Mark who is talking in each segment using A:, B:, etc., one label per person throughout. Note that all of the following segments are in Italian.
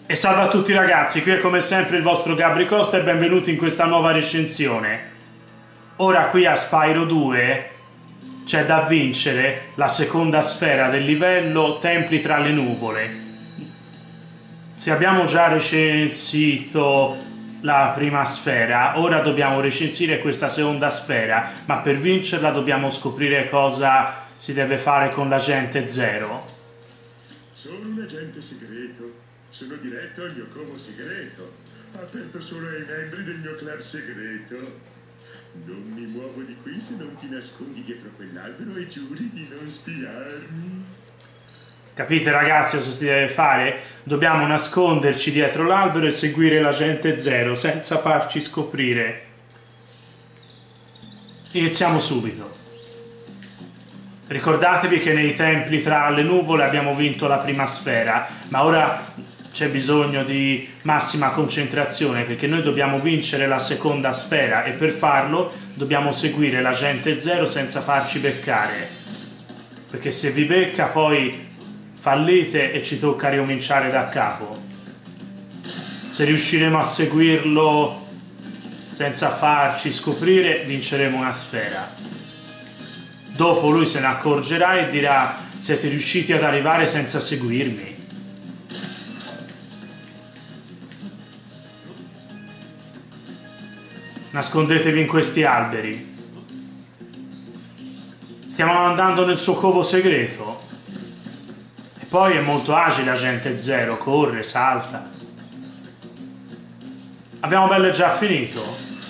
A: E salve a tutti ragazzi, qui è come sempre il vostro Gabri Costa e benvenuti in questa nuova recensione. Ora qui a Spyro 2 c'è da vincere la seconda sfera del livello Templi tra le nuvole. Se abbiamo già recensito la prima sfera, ora dobbiamo recensire questa seconda sfera, ma per vincerla dobbiamo scoprire cosa si deve fare con l'agente Zero.
B: Sono un agente segreto. Sono diretto al mio covo segreto, aperto solo ai membri del mio club segreto. Non mi muovo di qui se non ti nascondi dietro quell'albero e giuri di non spiarmi.
A: Capite ragazzi cosa si deve fare? Dobbiamo nasconderci dietro l'albero e seguire l'agente Zero senza farci scoprire. Iniziamo subito. Ricordatevi che nei templi tra le nuvole abbiamo vinto la prima sfera, ma ora c'è bisogno di massima concentrazione perché noi dobbiamo vincere la seconda sfera e per farlo dobbiamo seguire l'agente Zero senza farci beccare, perché se vi becca poi fallite e ci tocca ricominciare da capo. Se riusciremo a seguirlo senza farci scoprire vinceremo una sfera. Dopo lui se ne accorgerà e dirà: siete riusciti ad arrivare senza seguirmi. Nascondetevi in questi alberi. Stiamo andando nel suo covo segreto. E poi è molto agile agente Zero, corre, salta. Abbiamo bello già finito.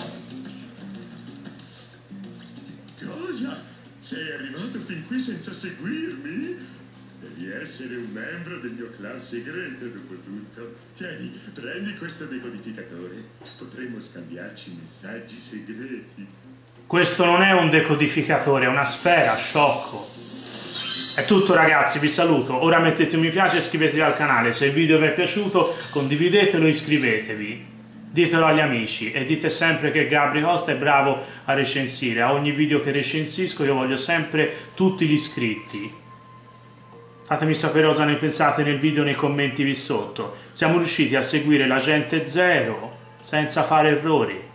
B: Cosa? Sei arrivato fin qui senza seguirmi? Devi essere un membro del mio club segreto, dopo tutto. Tieni, prendi questo decodificatore. Potremmo scambiarci messaggi segreti.
A: Questo non è un decodificatore, è una sfera, sciocco. È tutto ragazzi, vi saluto. Ora mettete un mi piace e iscrivetevi al canale. Se il video vi è piaciuto, condividetelo e iscrivetevi. Ditelo agli amici e dite sempre che Gabri Costa è bravo a recensire. A ogni video che recensisco io voglio sempre tutti gli iscritti. Fatemi sapere cosa ne pensate nel video nei commenti qui sotto. Siamo riusciti a seguire l'agente Zero senza fare errori.